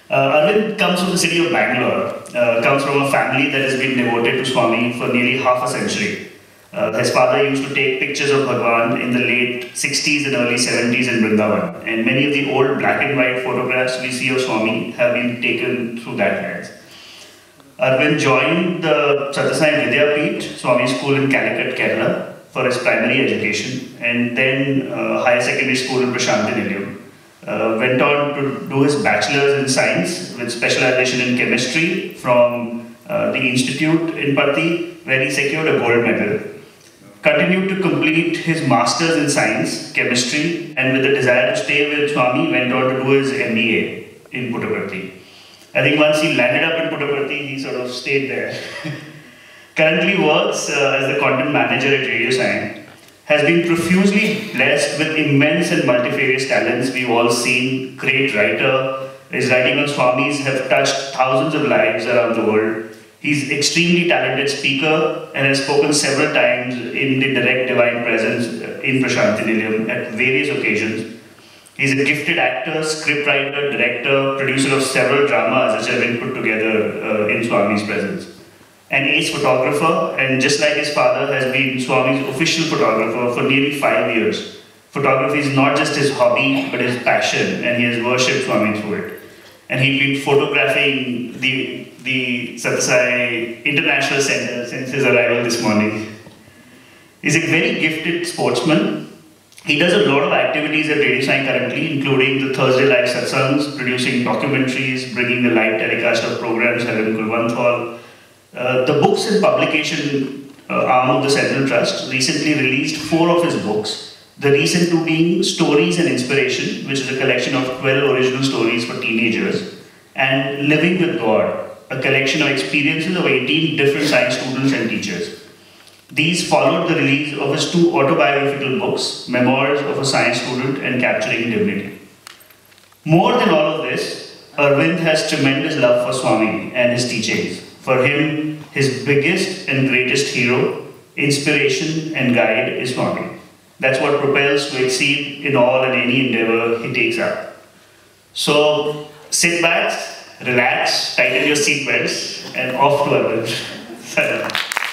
Aravind comes from the city of Bangalore, comes from a family that has been devoted to Swami for nearly half a century. His father used to take pictures of Bhagwan in the late 60s and early 70s in Vrindavan, and many of the old black and white photographs we see of Swami have been taken through that lens. Aravind joined the Sathya Vidyapeeth, Swami School in Calicut, Kerala, for his primary education, and then higher secondary school in Prashanthi Nilayam. Went on to do his bachelor's in science with specialization in chemistry from the institute in Patti, where he secured a gold medal. Continued to complete his master's in science, chemistry, and with a desire to stay with Swami, went on to do his MBA in Puttaparthi. I think once he landed up in Puttaparthi, he sort of stayed there. Currently works as the content manager at Radio Sign. Has been profusely blessed with immense and multifarious talents. We've all seen. Great writer. His writing on Swamis have touched thousands of lives around the world. He's extremely talented speaker and has spoken several times in the direct divine presence in Prashanthi Nilayam at various occasions. He's a gifted actor, scriptwriter, director, producer of several dramas which have been put together in Swami's presence. An ace photographer, and just like his father, has been Swami's official photographer for nearly 5 years. Photography is not just his hobby, but his passion, and he has worshipped Swami through it. And he's been photographing the Sathya International Center since his arrival this morning. He's a very gifted sportsman. He does a lot of activities at Radio Sign currently, including the Thursday Live Satsangs, producing documentaries, bringing the live telecast of programs held in Kulwant. The books and publication arm of the Central Trust recently released 4 of his books, the recent 2 being Stories and Inspiration, which is a collection of 12 original stories for teenagers, and Living with God, a collection of experiences of 18 different science students and teachers. These followed the release of his 2 autobiographical books, Memoirs of a Science Student and Capturing Divinity. More than all of this, Aravind has tremendous love for Swami and his teachings. For him, his biggest and greatest hero, inspiration and guide is Swami. That's what propels to exceed in all and any endeavor he takes up. So, sit back, relax, tighten your seatbelts, and off to Aravind.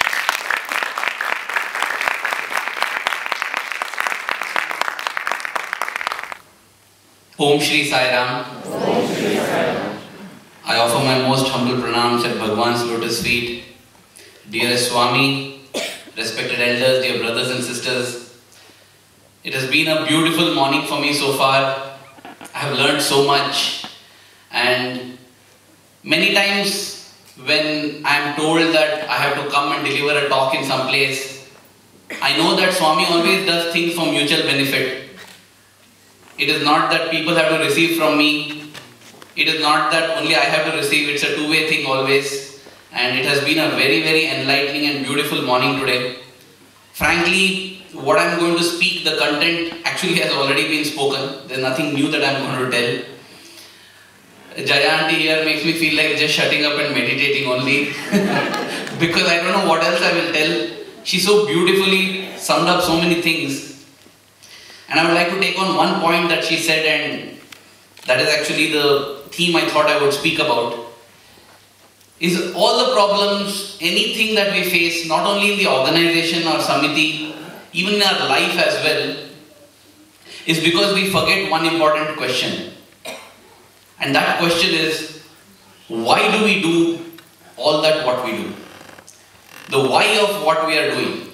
Om Shri Sai Ram. Om Shri Sai Ram. I offer my most humble pranams at Bhagwan's lotus feet. Dearest Swami, respected elders, dear brothers and sisters, it has been a beautiful morning for me so far. I have learned so much, and many times when I am told that I have to come and deliver a talk in some place, I know that Swami always does things for mutual benefit. It is not that people have to receive from me. It is not that only I have to receive. It's a two-way thing always. And it has been a very, very enlightening and beautiful morning today. Frankly, what I'm going to speak, the content actually has already been spoken. There's nothing new that I'm going to tell. Jaya aunty here makes me feel like just shutting up and meditating only. Because I don't know what else I will tell. She so beautifully summed up so many things. And I would like to take on one point that she said, and that is actually the theme I thought I would speak about. Is all the problems, anything that we face, not only in the organization or samiti, even in our life as well, is because we forget one important question. And that question is, why do we do all that what we do? The why of what we are doing.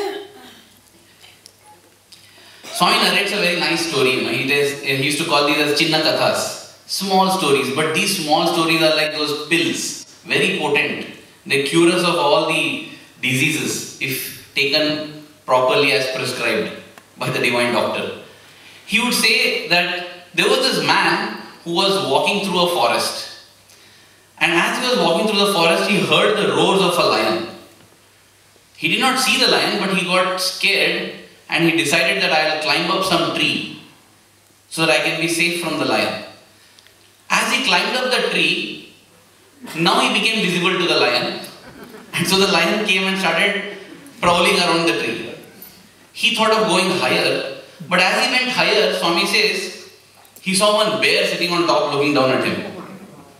Swami narrates a very nice story. He used to call these as Chinna Kathas, small stories. But these small stories are like those pills, very potent. They cure us of all the diseases if taken properly as prescribed by the divine doctor. He would say that there was this man who was walking through a forest. And as he was walking through the forest, he heard the roars of a lion. He did not see the lion, but he got scared and he decided that I will climb up some tree so that I can be safe from the lion. As he climbed up the tree, now he became visible to the lion. And so the lion came and started prowling around the tree. He thought of going higher, but as he went higher, Swami says, he saw one bear sitting on top looking down at him.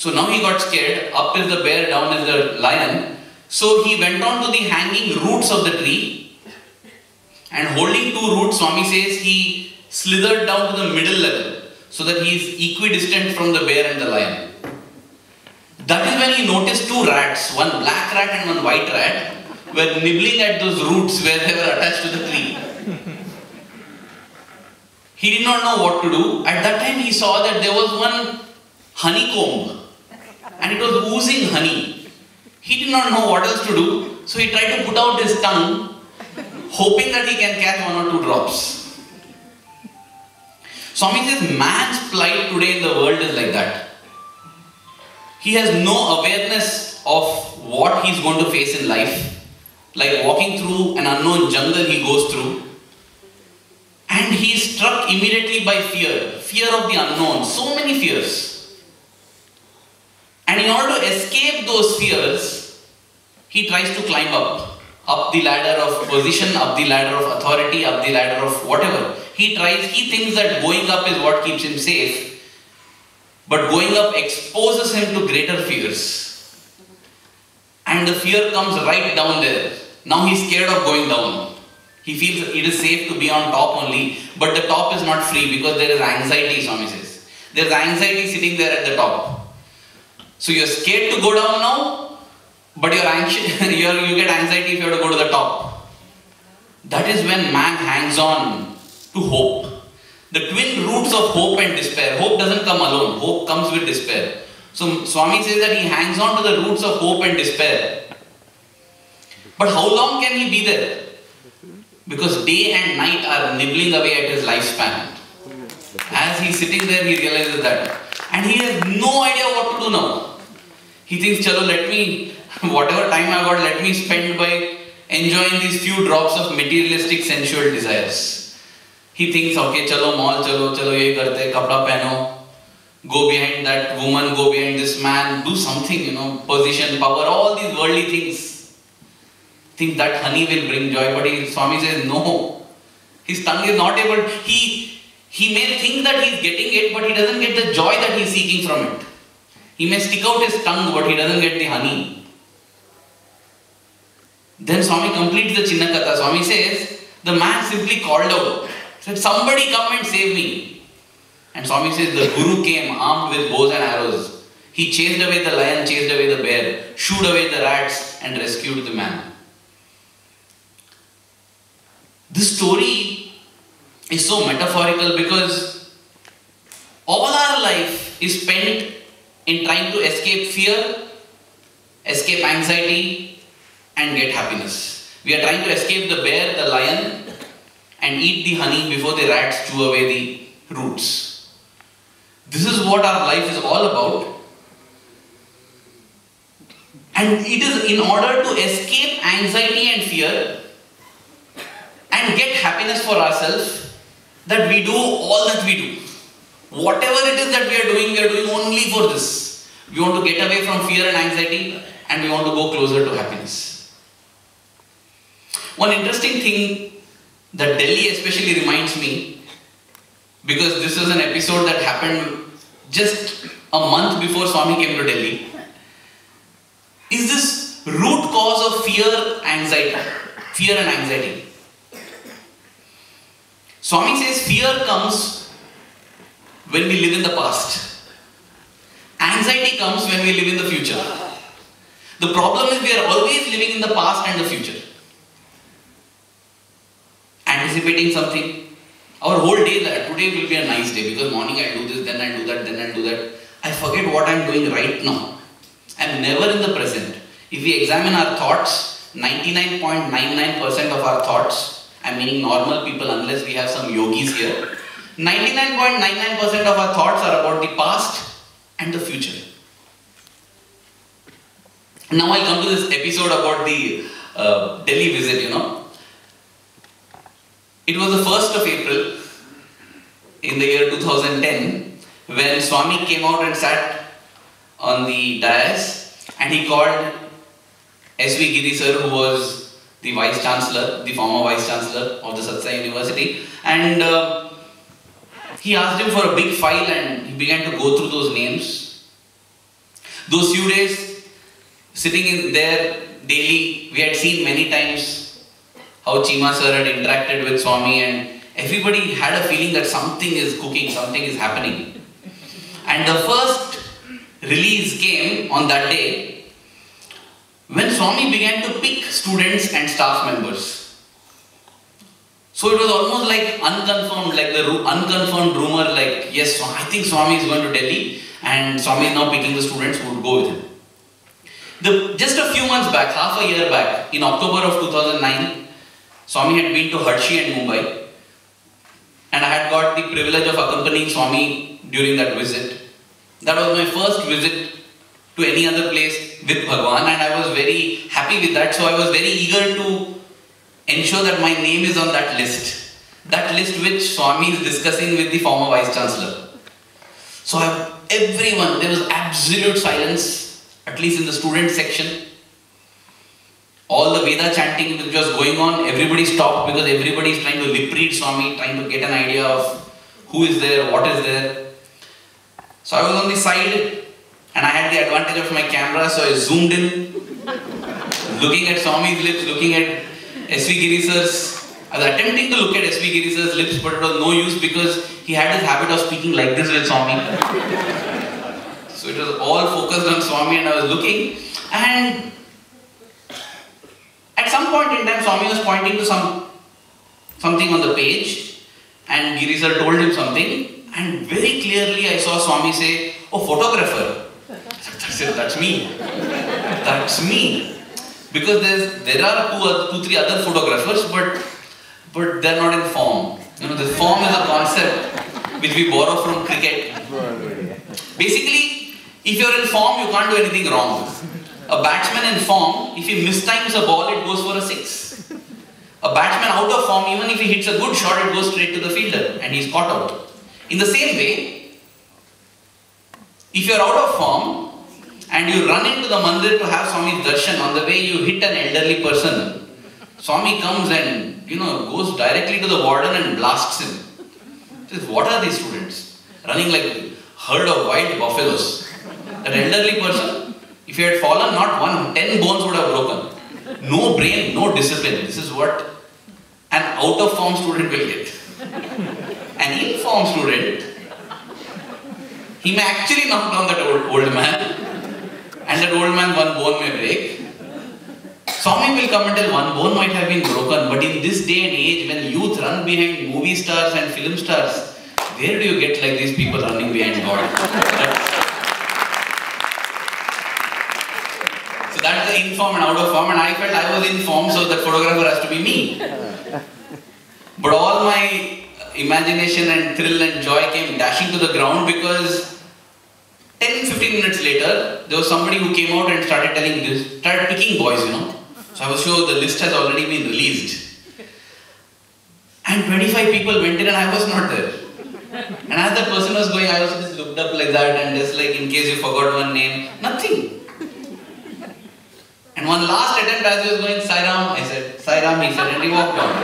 So now he got scared. Up is the bear, down is the lion. So he went on to the hanging roots of the tree, and holding two roots, Swami says, he slithered down to the middle level so that he is equidistant from the bear and the lion. That is when he noticed two rats, one black rat and one white rat, were nibbling at those roots where they were attached to the tree. He did not know what to do. At that time he saw that there was one honeycomb and it was oozing honey. He did not know what else to do, so he tried to put out his tongue, hoping that he can catch one or two drops. Swami says man's plight today in the world is like that. He has no awareness of what he is going to face in life, like walking through an unknown jungle he goes through, and he is struck immediately by fear of the unknown, so many fears. And in order to escape those fears, he tries to climb up the ladder of position, up the ladder of authority, up the ladder of whatever. He thinks that going up is what keeps him safe, but going up exposes him to greater fears. And the fear comes right down there. Now he's scared of going down. He feels it is safe to be on top only, but the top is not free because there is anxiety, Swami says. There is anxiety sitting there at the top. So you're scared to go down now, but you're anxious, you get anxiety if you have to go to the top. That is when man hangs on to hope. The twin roots of hope and despair. Hope doesn't come alone. Hope comes with despair. So Swami says that he hangs on to the roots of hope and despair. But how long can he be there? Because day and night are nibbling away at his lifespan. As he's sitting there, he realizes that. And he has no idea what to do now. He thinks, chalo, whatever time I got, let me spend by enjoying these few drops of materialistic sensual desires. He thinks, okay, chalo, mall, chalo, ye karte, kapda pehno, go behind that woman, go behind this man, do something, position, power, all these worldly things. Think that honey will bring joy, but Swami says, no. His tongue is not able, he may think that he is getting it, but he doesn't get the joy that he is seeking from it. He may stick out his tongue, but he doesn't get the honey. Then Swami completes the Chinnakatha. Swami says, the man simply called out, said, somebody come and save me. And Swami says, the Guru came armed with bows and arrows. He chased away the lion, chased away the bear, shooed away the rats and rescued the man. This story is so metaphorical because all our life is spent in trying to escape fear, escape anxiety and get happiness. We are trying to escape the bear, the lion and eat the honey before the rats chew away the roots. This is what our life is all about. And it is in order to escape anxiety and fear and get happiness for ourselves that we do all that we do. Whatever it is that we are doing only for this. We want to get away from fear and anxiety and we want to go closer to happiness. One interesting thing that Delhi especially reminds me, because this is an episode that happened just a month before Swami came to Delhi, is this root cause of fear and anxiety. Swami says fear comes when we live in the past. Anxiety comes when we live in the future. The problem is we are always living in the past and the future. Anticipating something. Our whole day, today will be a nice day because morning I do this, then I do that, then I do that. I forget what I am doing right now. I am never in the present. If we examine our thoughts, 99.99% of our thoughts, I am meaning normal people unless we have some yogis here, 99.99% of our thoughts are about the past and the future. Now I'll come to this episode about the Delhi visit, It was the 1st of April in the year 2010 when Swami came out and sat on the dais and he called S.V. Giri sir, who was the Vice Chancellor, the former Vice Chancellor of the Sathya University, and he asked him for a big file and he began to go through those names. Those few days, sitting in there daily, we had seen many times how Chima sir had interacted with Swami, and everybody had a feeling that something is cooking, something is happening. And the first release came on that day when Swami began to pick students and staff members. So it was almost like unconfirmed, like the unconfirmed rumor, like, yes, I think Swami is going to Delhi and Swami is now picking the students who would go with him. Just a few months back, half a year back, in October of 2009, Swami had been to Hershey and Mumbai, and I had got the privilege of accompanying Swami during that visit. That was my first visit to any other place with Bhagwan, and I was very happy with that. So I was very eager to ensure that my name is on that list which Swami is discussing with the former Vice Chancellor. So everyone, there was absolute silence, at least in the student section. All the Veda chanting which was going on, everybody stopped because everybody is trying to lip read Swami, trying to get an idea of who is there, what is there. So I was on the side and I had the advantage of my camera, so I zoomed in, looking at Swami's lips, looking at S.V. Giri sir's. I was attempting to look at S.V. Giri sir's lips, but it was no use because he had his habit of speaking like this with Swami. So it was all focused on Swami, and I was looking, and at some point in time Swami was pointing to something on the page, and Giri sir told him something, and very clearly I saw Swami say, "Oh, photographer." I said, "That's me. That's me." Because there are two, three other photographers, but they're not in form. You know, the form is a concept which we borrow from cricket. Basically, if you're in form, you can't do anything wrong. A batsman in form, if he mistimes a ball, it goes for a 6. A batsman out of form, even if he hits a good shot, it goes straight to the fielder and he's caught out. In the same way, if you're out of form and you run into the mandir to have Swami's darshan, on the way you hit an elderly person, Swami comes and goes directly to the warden and blasts him. Says, "What are these students? Running like herd of wild buffaloes." That elderly person, if he had fallen, not 10 bones would have broken. No brain, no discipline. This is what an out of form student will get. An in form student, he may actually knock down that old man, and that old man, one bone may break. Swami will come and tell one bone might have been broken, but in this day and age when youth run behind movie stars and film stars, where do you get like these people running behind God? So that's the in form and out of form, and I felt I was in form, so that photographer has to be me. But all my imagination and thrill and joy came dashing to the ground because 10-15 minutes later, there was somebody who came out and started picking boys, So I was sure the list has already been released. And 25 people went in and I was not there. And as that person was going, I also just looked up like that and just like, in case you forgot one name, nothing. And one last attempt as he was going, "Sairam," I said, "Sairam," he said, and he walked on.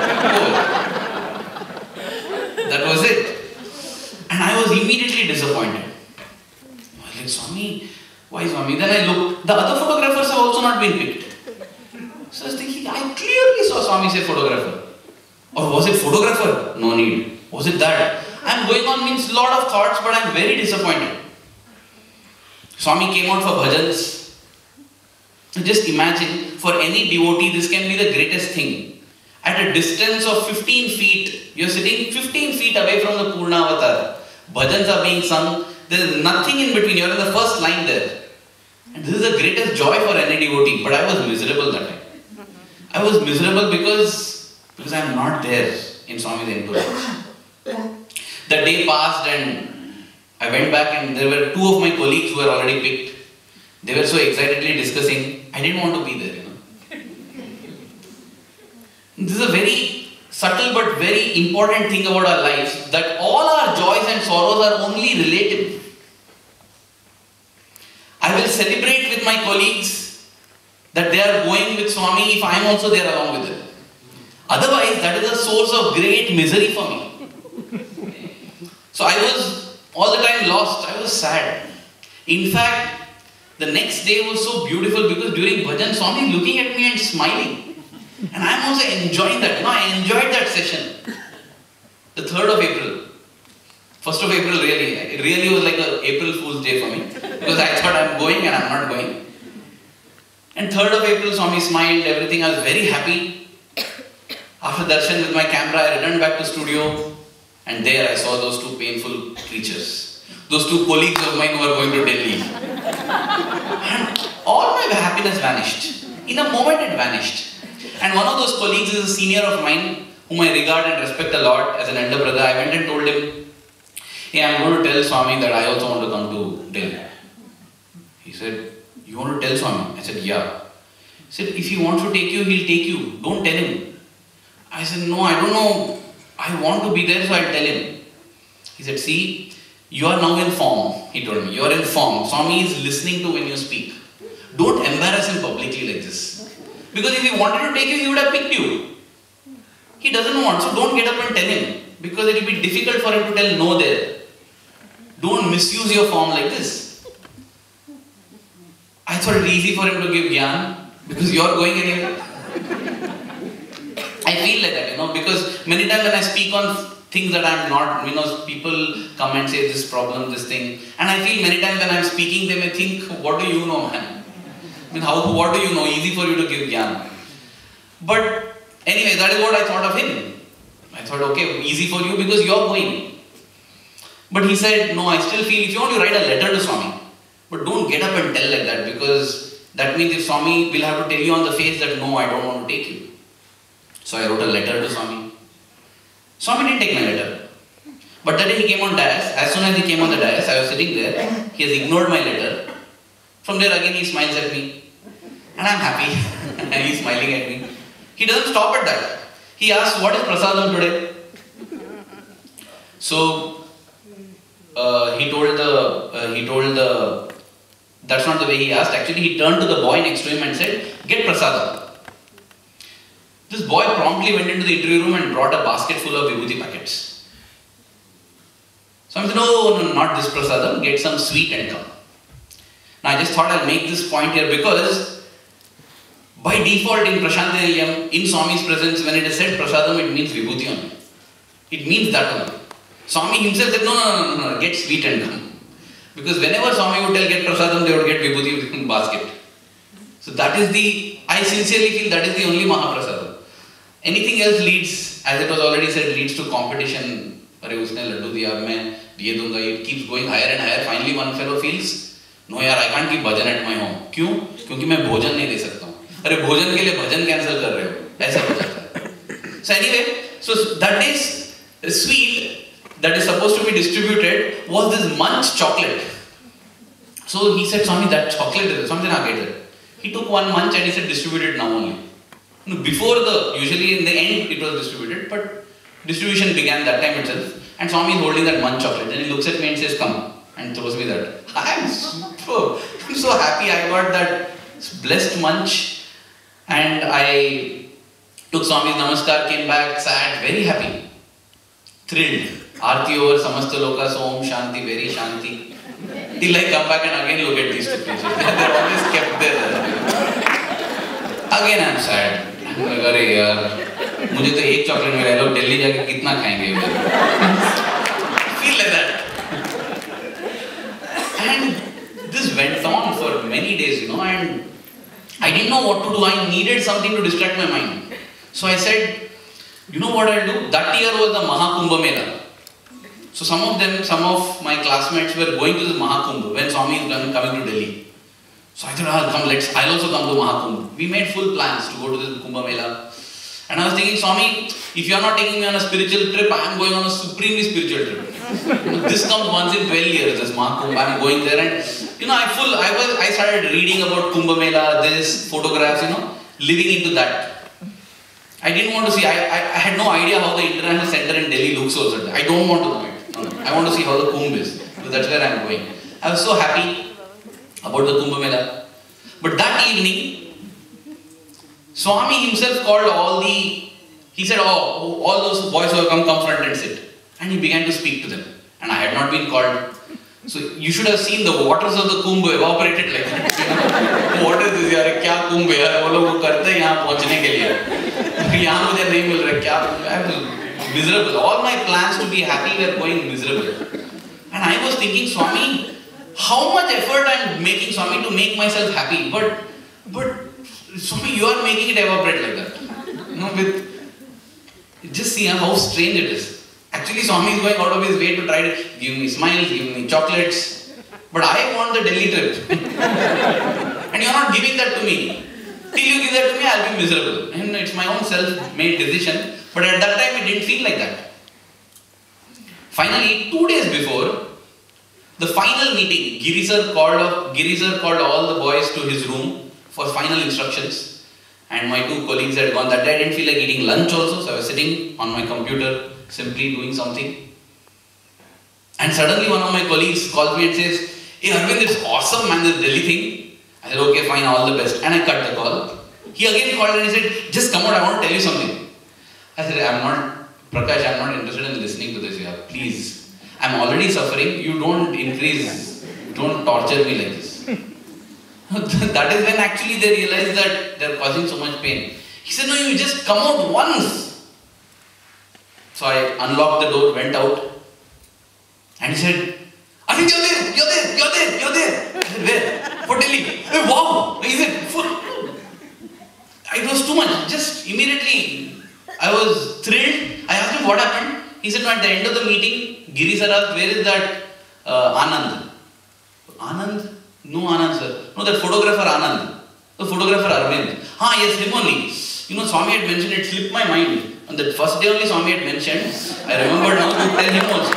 That was it. And I was immediately disappointed. I was like, "Swami, why Swami?" Then I looked, the other photographers have also not been picked. So I was thinking, I clearly saw Swami say photographer. Or was it photographer? No need. Was it that? I'm going on means a lot of thoughts, but I'm very disappointed. Swami came out for bhajans. Just imagine, for any devotee, this can be the greatest thing. At a distance of 15 feet, you're sitting 15 feet away from the Purna Avatar. Bhajans are being sung. There's nothing in between. You're in the first line there. And this is the greatest joy for any devotee. But I was miserable that time. I was miserable because I'm not there in Swami's entourage. The day passed and I went back and there were 2 of my colleagues who were already picked. They were so excitedly discussing. I didn't want to be there, This is a very subtle but very important thing about our lives, that all our joys and sorrows are only relative. I will celebrate with my colleagues that they are going with Swami if I am also there along with them. Otherwise, that is a source of great misery for me. So I was all the time lost. I was sad. In fact, The next day was so beautiful because during bhajan, Swami is looking at me and smiling. And I'm also enjoying that. I enjoyed that session. The 3rd of April. 1st of April really. It really was like an April Fool's Day for me. Because I thought I'm going and I'm not going. And 3rd of April, Swami smiled, everything. I was very happy. After darshan with my camera, I returned back to studio. And there I saw those 2 painful creatures. Those 2 colleagues of mine who were going to Delhi. And all my happiness vanished. In a moment it vanished. And one of those colleagues is a senior of mine, whom I regard and respect a lot as an elder brother. I went and told him, hey, I'm going to tell Swami that I also want to come to Delhi. He said, you want to tell Swami? I said, yeah. He said, if he wants to take you, he'll take you. Don't tell him. I said, no, I don't know. I want to be there, so I'll tell him. He said, see, you are now in form, he told me. You are in form. Swami is listening to when you speak. Don't embarrass him publicly like this. Because if he wanted to take you, he would have picked you. He doesn't want, so don't get up and tell him. Because it will be difficult for him to tell no there. Don't misuse your form like this. I thought it easy for him to give gyan. Because you are going anywhere. I feel like that, because many times when I speak on things that I'm not, people come and say this problem, this thing. And I feel many times when I'm speaking, they may think, what do you know, man? What do you know? Easy for you to give gyan. But anyway, that is what I thought of him. I thought, okay, easy for you because you're going. But he said, no, I still feel, if you want to write a letter to Swami, but don't get up and tell like that, because that means if Swami will have to tell you on the face that, no, I don't want to take you. So I wrote a letter to Swami. Swami didn't take my letter. But that day he came on dais. As soon as he came on the dais, I was sitting there. He has ignored my letter. From there again he smiles at me. And I'm happy. And he's smiling at me. He doesn't stop at that. He asks, what is prasadam today? So he told that's not the way he asked. Actually, he turned to the boy next to him and said, get prasadam. This boy promptly went into the interview room and brought a basket full of vibhuti packets. So I said, no, not this prasadam, get some sweet and come. Now I just thought I'll make this point here because by default in Prashanti Nilayam, in Swami's presence, when it is said prasadam, it means vibhuti only. It means that only. Swami himself said, no, get sweet and come. Because whenever Swami would tell get prasadam, they would get vibhuti in basket. So that is I sincerely feel that is the only Mahaprasadam. Anything else leads, as it was already said, leads to competition. It keeps going higher and higher. Finally one fellow feels, no yaar, I can't keep bhajan at my home. Kyun? Kyunki main bhojan nahi de sakta hu. Arre bhojan ke liye bhajan cancel kar rahe ho. Aisa ho jata hai. So anyway, so that is sweet that is supposed to be distributed was this munch chocolate. So he said, Swami, that chocolate is something I get it. He took one munch and he said, distribute it now only. Before usually in the end it was distributed, but distribution began that time itself. And Swami is holding that munch chocolate. Then he looks at me and says, come, and throws me that. I'm so happy I got that blessed munch. And I took Swami's namaskar, came back, sad, very happy, thrilled. Aarti over, samasta loka, som, shanti, very shanti. Till I come back and again look at these 2 pictures. They're always kept there. Again I'm sad. अरे यार, मुझे तो एक chocolate मिला है, लोग दिल्ली जाके कितना खाएंगे? Feel like that. And this went on for many days, and I didn't know what to do. I needed something to distract my mind. So I said, you know what I'll do? That year was the Mahakumbha Mela. So some of my classmates were going to the Mahakumbha when Swami is coming to Delhi. So I thought, I'll also come to Mahakumbha. We made full plans to go to this Kumbha Mela. And I was thinking, Swami, if you are not taking me on a spiritual trip, I am going on a supremely spiritual trip. This comes once in 12 years, this Mahakumbha. I am going there and, I started reading about Kumbha Mela, this, photographs, living into that. I didn't want to see, I had no idea how the international center in Delhi looks also. I don't want to know it. I want to see how the Kumbh is. So that's where I am going. I was so happy about the Kumbh Mela. But that evening, Swami himself called he said, all those boys who have come front and sit. And he began to speak to them. And I had not been called. So you should have seen the waters of the Kumbh evaporated like that. What is this yaar? Kya Kumbh yaar? वो लोग वो करते हैं यहाँ पहुँचने के लिए. यहाँ मुझे नहीं मिल रहा क्या? I was miserable. All my plans to be happy were going miserable. And I was thinking, Swami, how much effort I am making, Swami, to make myself happy. But Swami, you are making it evaporate like that. You know, just see how strange it is. Actually, Swami is going out of his way to try to give me smiles, give me chocolates. But I want the Delhi trip. And you are not giving that to me. Till you give that to me, I will be miserable. And it's my own self-made decision. But at that time, it didn't feel like that. Finally, 2 days before, the final meeting, Giri sir called all the boys to his room for final instructions. And my 2 colleagues had gone. That day I didn't feel like eating lunch also, so I was sitting on my computer, simply doing something. And suddenly one of my colleagues calls me and says, "Hey Aravind, it's awesome man, this Delhi thing." I said, "Okay, fine, all the best." And I cut the call. He again called and he said, "Just come out, I want to tell you something." I said, Prakash, I'm not interested in listening to this here. Please. I'm already suffering. You don't torture me like this. That is when actually they realized that they're causing so much pain. He said, "No, you just come out once." So I unlocked the door, went out, and he said, "I think you're there. I said, "Where?" "For Delhi." "Hey, wow." He said, it was too much. Just immediately, I was thrilled. I asked him what happened. He said, "No, at the end of the meeting, Giri sir asked, where is that Anand?" "Anand? No Anand sir. No, that photographer Anand. The photographer Aravind." Yes, him only. You know, Swami had mentioned, it slipped my mind. On the first day only Swami had mentioned. I remember now to tell him also.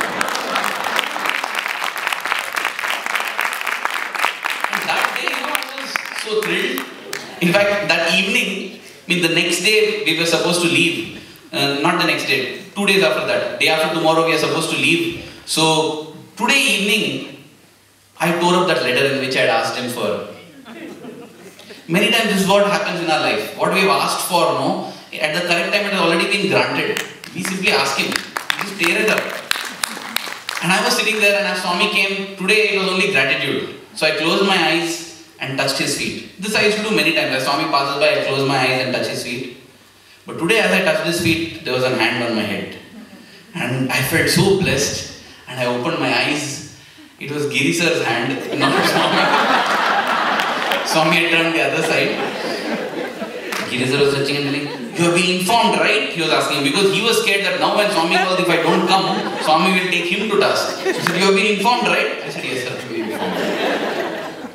And that day, you know, I was so thrilled. In fact, that evening, the next day we were supposed to leave. Not the next day, 2 days after that. Day after tomorrow we are supposed to leave. So, today evening, I tore up that letter in which I had asked him for. Many times this is what happens in our life. What we have asked for, no, at the correct time it has already been granted. We simply ask him. Just tear it up. And I was sitting there and as Swami came, today it was only gratitude. So I closed my eyes and touched his feet. This I used to do many times. As Swami passes by, I close my eyes and touch his feet. But today as I touched his feet, there was a hand on my head. And I felt so blessed. And I opened my eyes. It was Giri sir's hand, not Swami. Swami had turned the other side. Giri sir was touching and telling, "You have been informed, right?" He was asking, because he was scared that now when Swami calls, if I don't come, Swami will take him to task. He said, "You have been informed, right?" I said, "Yes sir, I have been informed."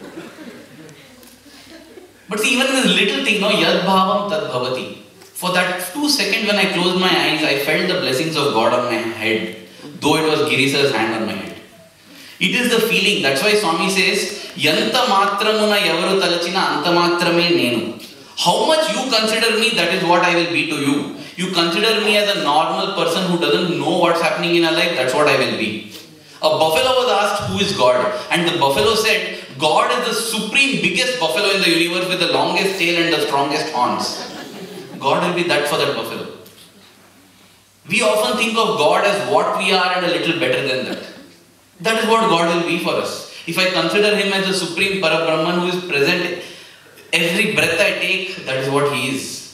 But see, even in this little thing, no, yad bhavam tad bhavati. For that 2 seconds when I closed my eyes, I felt the blessings of God on my head, though it was Giri sir's hand on my head. It is the feeling. That's why Swami says, "Yanta matramuna yavaru talachina anta matrame nenu." How much you consider me, that is what I will be to you. You consider me as a normal person who doesn't know what's happening in our life, that's what I will be. A buffalo was asked, "Who is God?" And the buffalo said, "God is the supreme biggest buffalo in the universe with the longest tail and the strongest horns." God will be that for that buffalo. We often think of God as what we are and a little better than that. That is what God will be for us. If I consider Him as the supreme Parabrahman who is present every breath I take, that is what He is.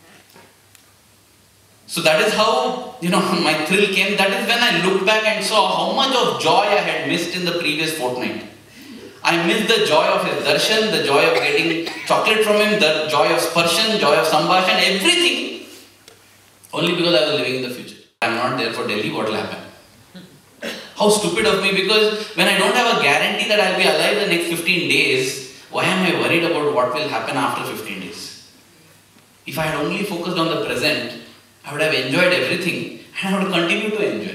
So that is how, my thrill came. That is when I looked back and saw how much of joy I had missed in the previous fortnight. I missed the joy of His darshan, the joy of getting chocolate from Him, the joy of sparshan, joy of sambhashan, everything, only because I was living in the future. I am not there for Delhi, what will happen? How stupid of me, because when I don't have a guarantee that I will be alive the next 15 days, why am I worried about what will happen after 15 days? If I had only focused on the present, I would have enjoyed everything and I would continue to enjoy.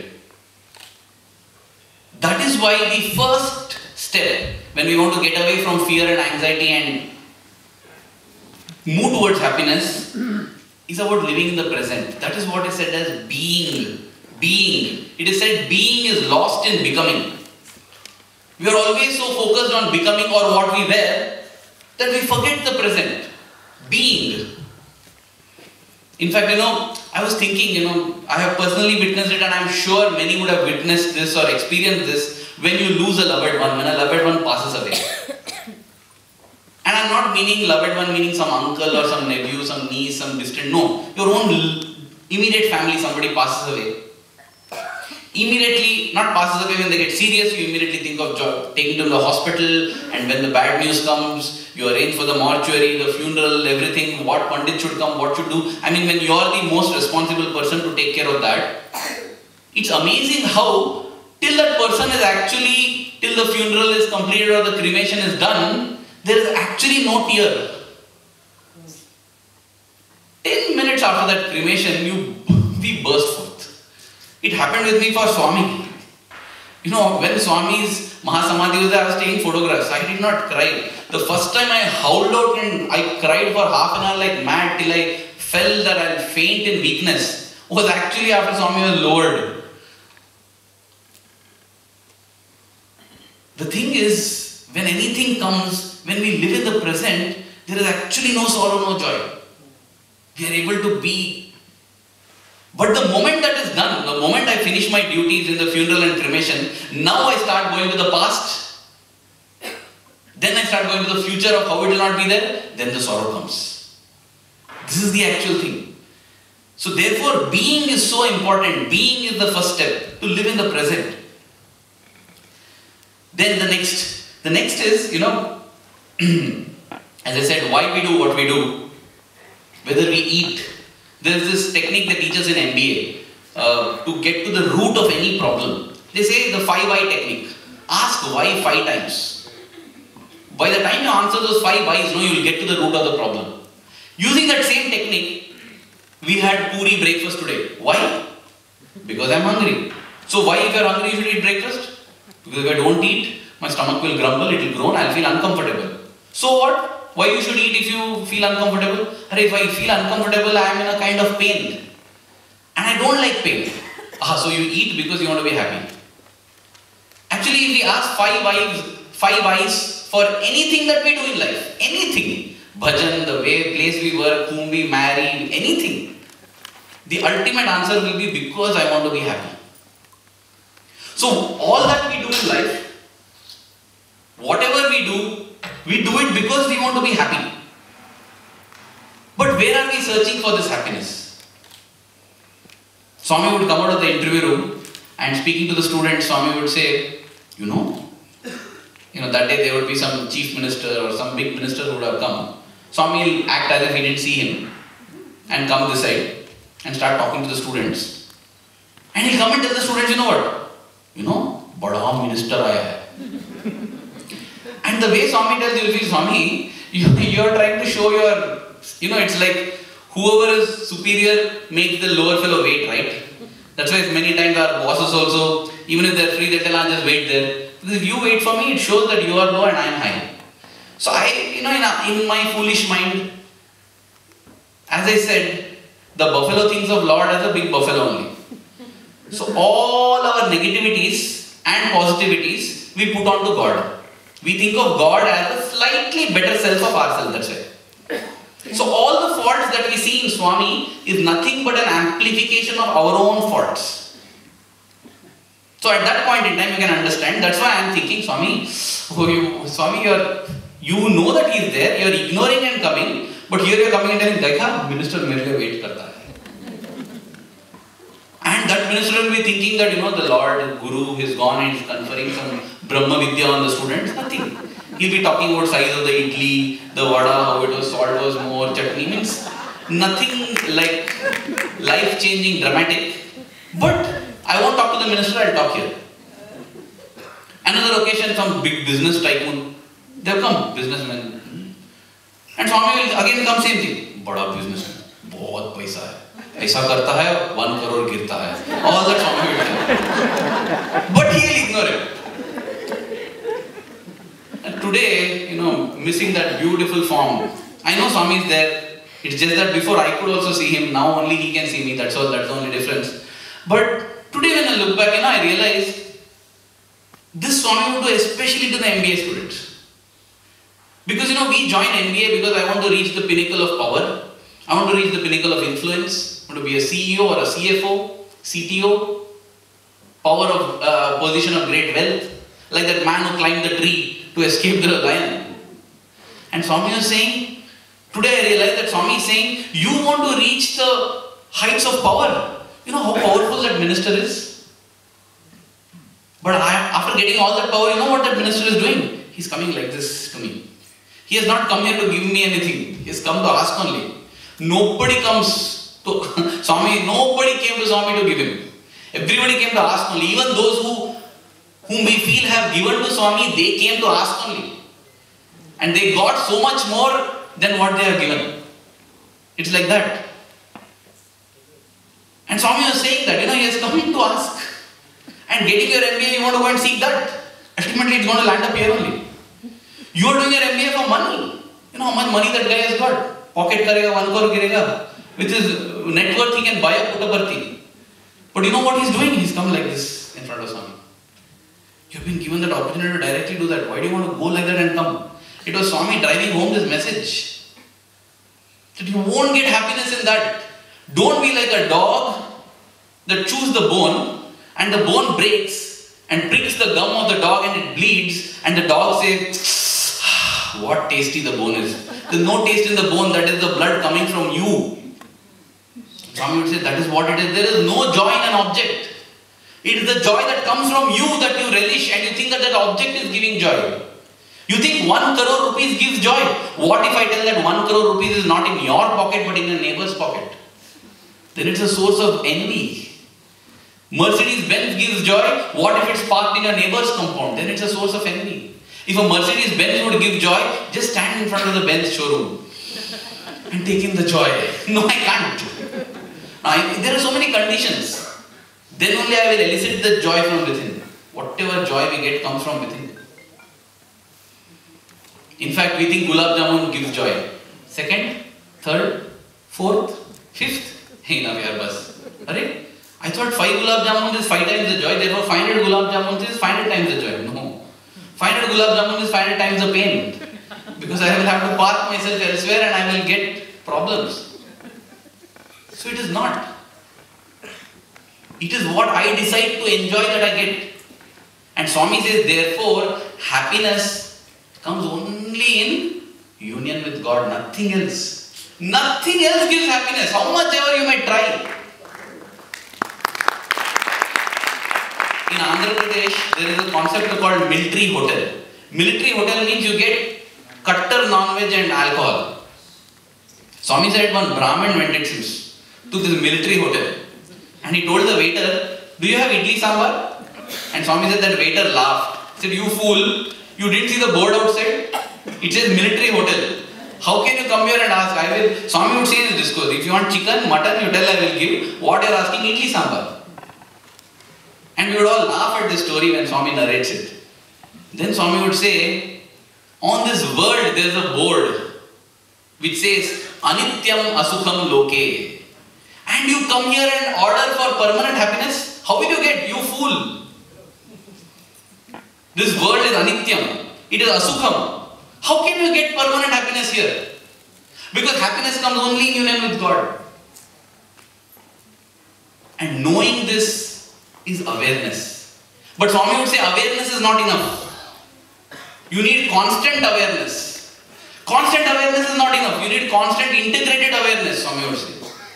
That is why the first step, when we want to get away from fear and anxiety and move towards happiness, is about living in the present. That is what is said as being. Being. It is said being is lost in becoming. We are always so focused on becoming or what we were that we forget the present. Being. In fact, I was thinking, I have personally witnessed it and I am sure many would have witnessed this or experienced this. when you lose a loved one, when a loved one passes away. And I'm not meaning loved one meaning some uncle or some nephew, some niece, some distant. No, your own immediate family, somebody passes away. Immediately, not passes away when they get serious, you immediately think of taking them to the hospital, and when the bad news comes, you arrange for the mortuary, the funeral, everything, what pandit should come, what should do. I mean, when you are the most responsible person to take care of that, it's amazing how till that person is actually, till the funeral is completed or the cremation is done, there is actually no tear. 10 minutes after that cremation, we burst forth. It happened with me for Swami. You know, when Swami's Mahasamadhi was there, I was taking photographs. I did not cry. The first time I howled out and I cried for half an hour like mad till I felt that I'll faint in weakness was actually after Swami was lowered. The thing is, when anything comes, when we live in the present, there is actually no sorrow, no joy. We are able to be. But the moment that is done, the moment I finish my duties in the funeral and cremation, now I start going to the past. Then I start going to the future of how it will not be there. Then the sorrow comes. This is the actual thing. So therefore, being is so important. Being is the first step to live in the present. Then the next is, you know, as I said, why we do what we do, whether we eat. There is this technique that teaches in MBA to get to the root of any problem. They say the 5 why technique. Ask why 5 times. By the time you answer those 5 whys, you will get to the root of the problem. Using that same technique, we had puri breakfast today. Why? Because I am hungry. So why if you are hungry you should eat breakfast? Because if I don't eat, my stomach will grumble, it will groan, I will feel uncomfortable. So what? Why you should eat if you feel uncomfortable? If I feel uncomfortable, I am in a kind of pain. And I don't like pain. So you eat because you want to be happy. Actually, if we ask 5 whys for anything that we do in life, anything, bhajan, the place we work, whom we marry, anything, the ultimate answer will be because I want to be happy. So all that we do in life, whatever we do it because we want to be happy. But where are we searching for this happiness? Swami would come out of the interview room and speaking to the students, Swami would say, you know, that day there would be some chief minister or some big minister who would have come. Swami will act as if he didn't see him and come this side and start talking to the students. And he'll come and tell the students, you know what? Bada minister aaya hai. And the way Swami tells, you will feel, Swami, you are trying to show your, it's like whoever is superior makes the lower fellow wait, right? That's why many times our bosses also, even if they are free, they tell, just wait there. Because if you wait for me, it shows that you are low and I am high. So in my foolish mind, as I said, the buffalo thinks of Lord as a big buffalo only. So all our negativities and positivities, we put on to God. We think of God as a slightly better self of ourselves, that's why. So all the faults that we see in Swami is nothing but an amplification of our own faults. So at that point in time you can understand, that's why I am thinking, Swami, you know that he is there, you are ignoring and coming, but here you are coming and telling, Dekha, minister mere liye wait karta hai. And that minister will be thinking that, the Lord, Guru is gone and is conferring some Brahma Vidya on the students. Nothing. He'll be talking about size of the idli, the vada, how it was, salt was more, chutney, means nothing like life-changing, dramatic. But I won't talk to the minister, I'll talk here. Another occasion, some big business tycoon, they have come, businessmen. And Swami will again come same thing. Bada businessman, bahut paisa hai. ऐसा करता है 1 crore गिरता है. All that Swami will tell. But he will ignore it. And today, missing that beautiful form. I know Swami is there. It's just that before I could also see him. Now only he can see me. That's all. That's the only difference. But today when I look back, I realize this Swami would do especially to the MBA students. Because we join MBA because I want to reach the pinnacle of power. I want to reach the pinnacle of influence. I want to be a CEO or a CFO, CTO, power of position of great wealth. like that man who climbed the tree to escape the lion. And Swami was saying, today I realized that Swami is saying, you want to reach the heights of power. You know how powerful that minister is? But after getting all that power, you know what that minister is doing? He's coming like this to me. He has not come here to give me anything. He has come to ask only. Nobody comes to Swami, nobody came to Swami to give him. Everybody came to ask only. Even those whom we feel have given to Swami, they came to ask only. And they got so much more than what they have given. It's like that. And Swami was saying that, he has come to ask. And getting your MBA, you want to go and seek that. Ultimately, it's going to land up here only. You are doing your MBA for money. You know how much money that guy has got. Pocket karega, 1 crore girega. With his net worth, he can buy a puttaparthi. But you know what he's doing? He's come like this in front of Swami. You have been given that opportunity to directly do that. Why do you want to go like that and come? It was Swami driving home this message. That you won't get happiness in that. Don't be like a dog that chews the bone and the bone breaks and pricks the gum of the dog and it bleeds and the dog says, what tasty the bone is. There's no taste in the bone, that is the blood coming from you. Swami would say that is what it is. There is no joy in an object. It is the joy that comes from you that you relish and you think that that object is giving joy. You think 1 crore rupees gives joy. What if I tell that 1 crore rupees is not in your pocket but in your neighbor's pocket? Then it's a source of envy. Mercedes-Benz gives joy. What if it's parked in your neighbor's compound? Then it's a source of envy. If a Mercedes-Benz would give joy, just stand in front of the Benz showroom and take in the joy. No, I can't. Now, there are so many conditions. Then only I will elicit the joy from within. Whatever joy we get comes from within. In fact, we think gulab jamun gives joy. Second, third, fourth, fifth. Hey, now we are bus. Arre? I thought 5 gulab jamun is 5 times the joy, therefore 500 gulab jamun is 500 times the joy. No. 500 gulab jamun is 500 times the pain. Because I will have to park myself elsewhere and I will get problems. So it is not. It is what I decide to enjoy that I get. And Swami says, therefore, happiness comes only in union with God, nothing else. Nothing else gives happiness, how much ever you may try. In Andhra Pradesh, there is a concept called military hotel. Military hotel means you get cutter non-veg and alcohol. Swami said one Brahmin went it seems to this military hotel and he told the waiter, do you have idli sambar? And Swami said that waiter laughed. He said, you fool, you didn't see the board outside? It says military hotel. How can you come here and ask? Swami would say in his discourse, if you want chicken, mutton, you tell I will give. What you are asking, idli sambar. And we would all laugh at this story when Swami narrates it. Then Swami would say, on this world there is a board which says, Anityam Asukham Loke. And you come here and order for permanent happiness? How will you get? You fool. This world is Anityam. It is Asukham. How can you get permanent happiness here? Because happiness comes only in union with God. And knowing this is awareness. But Swami would say awareness is not enough. You need constant awareness. Constant awareness is not enough. You need constant integrated awareness, Swami would say.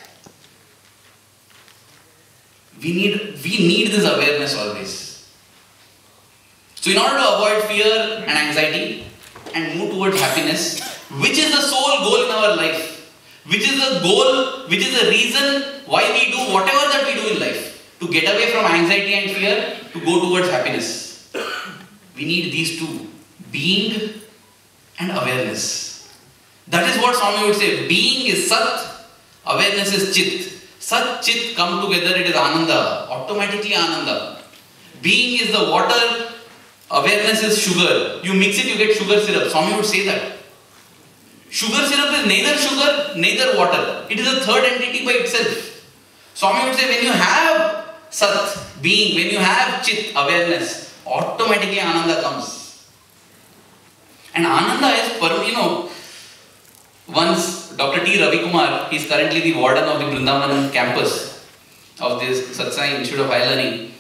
We need this awareness always. So in order to avoid fear and anxiety and move towards happiness, which is the sole goal in our life, which is the goal, which is the reason why we do whatever that we do in life, to get away from anxiety and fear, to go towards happiness. We need these two, being and awareness. That is what Swami would say. Being is Sat, awareness is Chit. Sat, Chit come together, it is Ananda, automatically Ananda. Being is the water, awareness is sugar. You mix it, you get sugar syrup. Swami would say that. Sugar syrup is neither sugar, neither water. It is a third entity by itself. Swami would say when you have Sat, being, when you have Chit, awareness, automatically Ananda comes. And Ananda is, once Dr. T. Ravi Kumar, he is currently the warden of the Vrindavan campus of this Sathya Institute of Higher Learning.